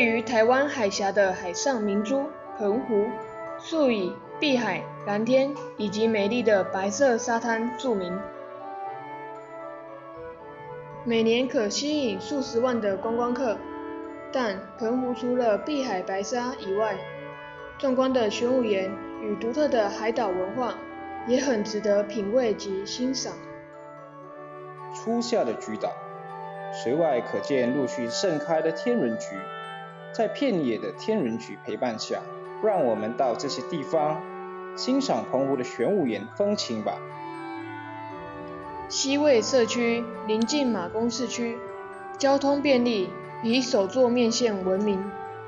位于台湾海峡的海上明珠澎湖，素以碧海、蓝天以及美丽的白色沙滩著名，每年可吸引数十万的观光客。但澎湖除了碧海白沙以外，壮观的玄武岩与独特的海岛文化也很值得品味及欣赏。 初夏的菊岛，随外可见陆续盛开的天人菊，在片野的天人菊陪伴下，让我们到这些地方欣赏澎湖的玄武岩风情吧。 西卫社区临近马公市区，交通便利，以手作面线闻名。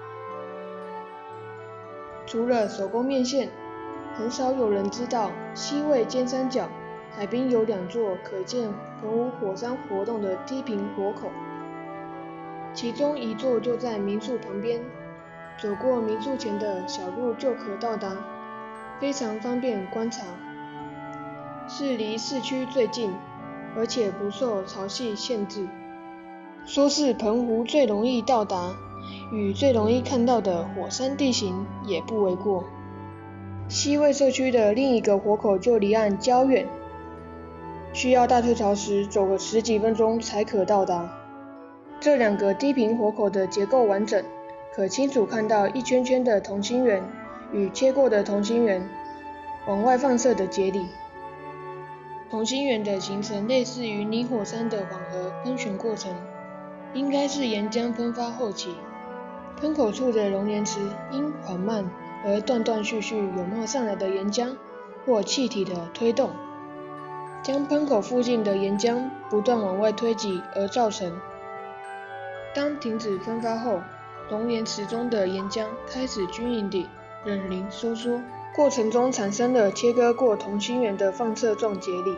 除了手工面线，很少有人知道西卫尖山角海滨有2座可见澎湖火山活动的低屏火口，其中一座就在民宿旁边，走过民宿前的小路就可到达，非常方便观察，是离市区最近，而且不受潮汐限制，说是澎湖最容易到达与最容易看到的火山地形也不为过。西卫社区的另一个火口就离岸较远，需要大退潮时走个10几分钟才可到达。这2个低屏火口的结构完整，可清楚看到一圈圈的同心圆与切过的同心圆往外放射的节理。同心圆的形成类似于泥火山的缓和喷泉过程，应该是岩浆喷发后期，喷口处的熔岩池因缓慢而断断续续涌冒上来的岩浆或气体的推动，将喷口附近的岩浆不断往外推挤而造成。当停止喷发后，熔岩池中的岩浆开始均匀地冷凝收缩，过程中产生了切割过同心圆的放射状节理。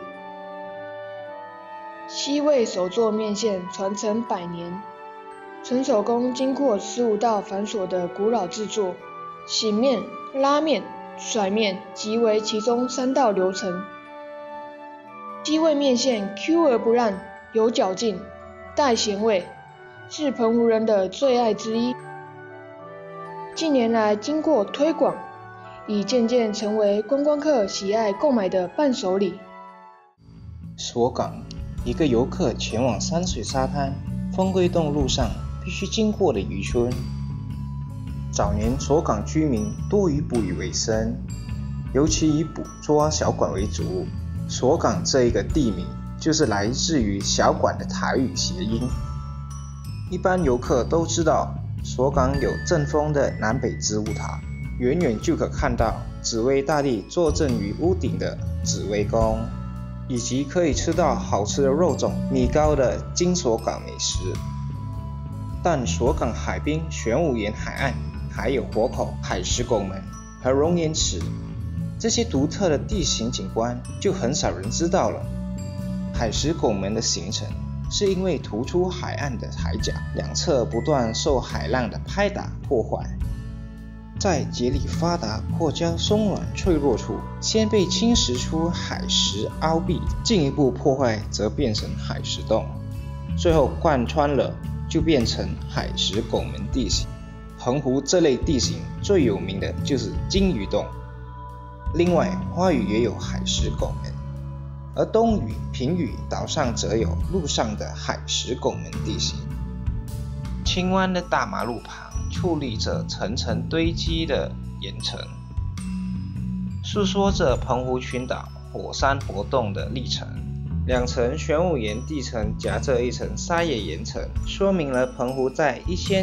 西卫手作面线传承100年，纯手工经过15道繁琐的古老制作，醒面、拉面、甩面即为其中3道流程。西卫面线 Q 而不烂，有嚼劲，带咸味，是澎湖人的最爱之一。近年来经过推广，已渐渐成为观光客喜爱购买的伴手礼。 索港，一个游客前往山水沙滩丰贵洞路上必须经过的渔村。早年索港居民多以捕鱼为生，尤其以捕捉小管为主。索港这一个地名就是来自于小管的台语谐音。一般游客都知道索港有正峰的南北子午塔，远远就可看到紫薇大帝坐镇于屋顶的紫薇宫，以及可以吃到好吃的肉粽、米糕的金索港美食。但索港海滨玄武岩海岸还有火口、海石拱门和熔岩池，这些独特的地形景观就很少人知道了。海石拱门的形成是因为突出海岸的海角两侧不断受海浪的拍打破坏，在节理发达、破胶松软脆弱处，先被侵蚀出海蚀凹壁，进一步破坏则变成海蚀洞，最后贯穿了就变成海石拱门地形。澎湖这类地形最有名的就是金鱼洞，另外花屿也有海石拱门，而东屿、平屿岛上则有陆上的海石拱门地形。青湾的大马路旁矗立着层层堆积的岩层，诉说着澎湖群岛火山活动的历程。2层玄武岩地层夹着一层砂岩岩层，说明了澎湖在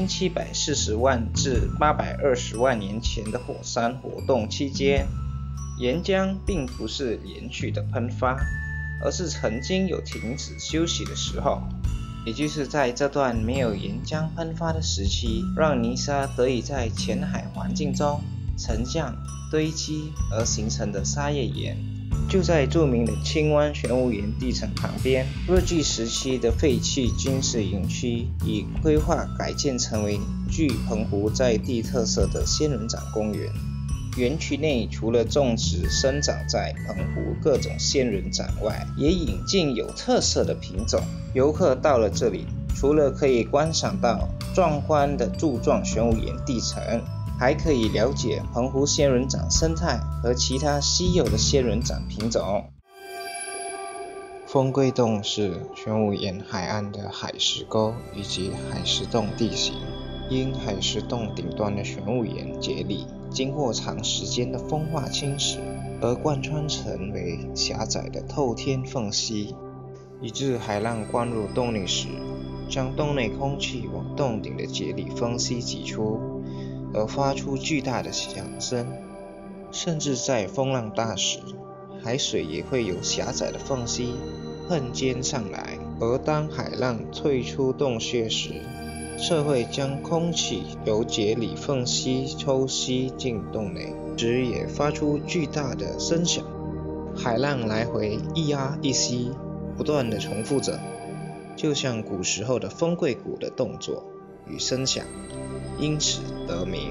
1740万至820万年前的火山活动期间，岩浆并不是连续的喷发，而是曾经有停止休息的时候，也就是在这段没有岩浆喷发的时期，让泥沙得以在浅海环境中沉降堆积而形成的砂叶岩，就在著名的青湾玄武岩地层旁边。日据时期的废弃军事营区已规划改建成为具澎湖在地特色的仙人掌公园。园区内除了种植生长在澎湖各种仙人掌外，也引进有特色的品种。游客到了这里， 除了可以观赏到壮观的柱状玄武岩地层，还可以了解澎湖仙人掌生态和其他稀有的仙人掌品种。风柜洞是玄武岩海岸的海蚀沟以及海蚀洞地形，因海蚀洞顶端的玄武岩节理经过长时间的风化侵蚀，而贯穿成为狭窄的透天缝隙，以致海浪灌入洞内时，将洞内空气往洞顶的节理缝隙挤出，而发出巨大的响声。甚至在风浪大时，海水也会由狭窄的缝隙喷溅上来，而当海浪退出洞穴时，则会将空气由节理缝隙抽吸进洞内，时也发出巨大的声响。海浪来回一压一吸，不断地重复着，就像古时候的风柜鼓的动作与声响，因此得名。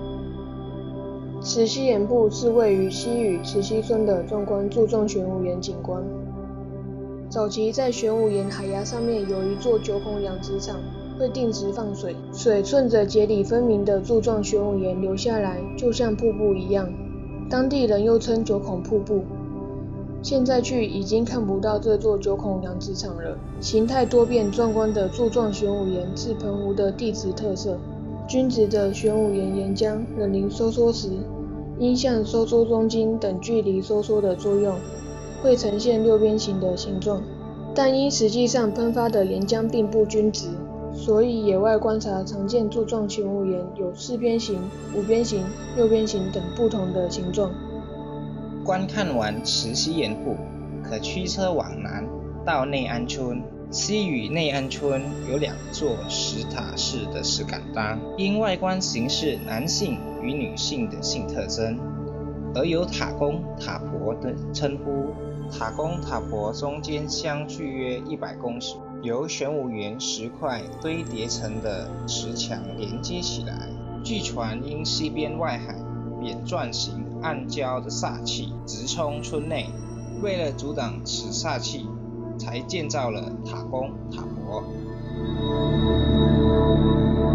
慈溪岩部是位于西屿慈溪村的壮观柱状玄武岩景观。早期在玄武岩海崖上面有一座9孔养殖场，会定时放水，水顺着节理分明的柱状玄武岩流下来，就像瀑布一样。当地人又称9孔瀑布。现在去已经看不到这座9孔养殖场了。形态多变壮观的柱状玄武岩是澎湖的地质特色。均质的玄武岩岩浆冷凝收缩时，因向收缩中筋等距离收缩的作用，会呈现6边形的形状。但因实际上喷发的岩浆并不均质，所以野外观察常见柱状玄武岩有4边形、5边形、6边形等不同的形状。 观看完慈溪岩部，可驱车往南到内安村。西屿内安村有2座石塔式的石敢当，因外观形式男性与女性的性特征，而有塔公、塔婆的称呼。塔公、塔婆中间相距约100公尺，由玄武岩石块堆叠成的石墙连接起来。据传因西边外海扁钻形暗礁的煞气直冲村内，为了阻挡此煞气，才建造了塔公、塔婆。